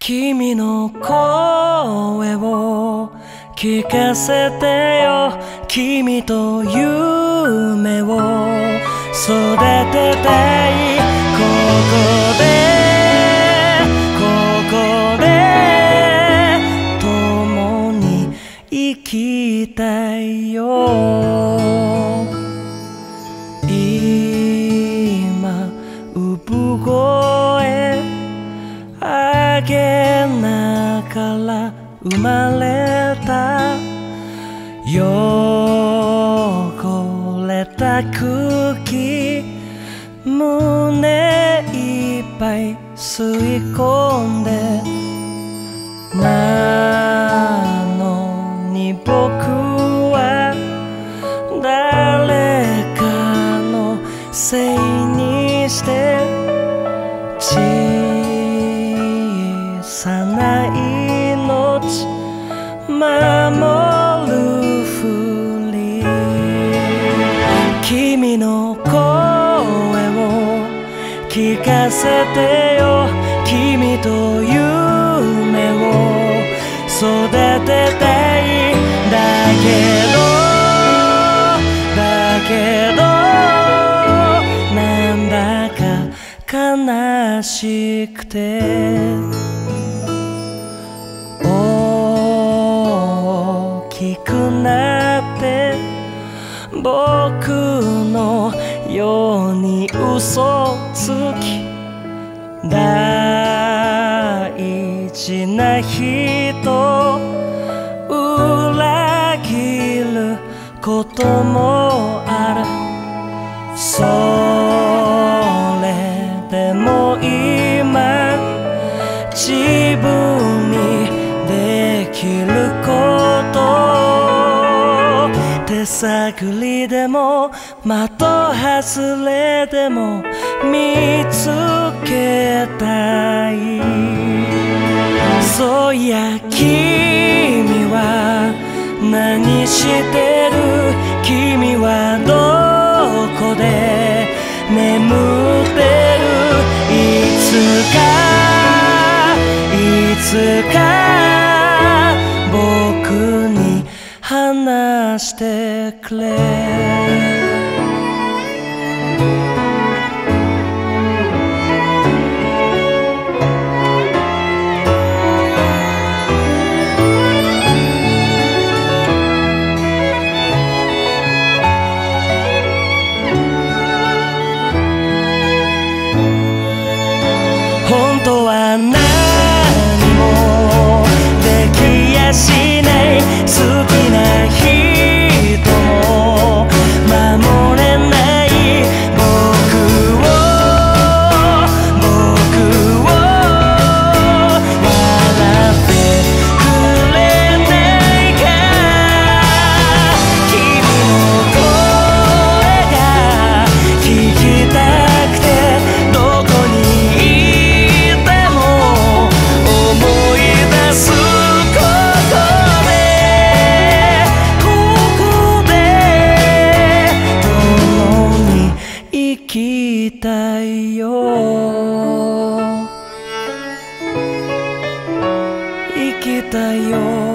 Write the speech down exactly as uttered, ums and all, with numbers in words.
君の声を聞かせてよ。君と夢を育てたい。ここでここで共に生きたいよ。今産声あげながら生まれた汚れた空気、胸いっぱい吸い込んで、なのに僕は誰かのせいにして小さな命守るふり。君の声を聞かせてよ。君と夢を育てたい。だけどだけどなんだか悲しくて、大きくなって僕のように嘘つき、大事な人裏切ることもある。それでも今自分にできること、手探りでも的外れでも見つけたい。そういや君は何してる？君はどこで眠ってる？いつかいつか僕に話してくれ。本当は何もできやしない。好きな人も守れない僕を僕を笑ってくれないか。君の声が聞きたくてどこに生きたいよ。生きたいよ。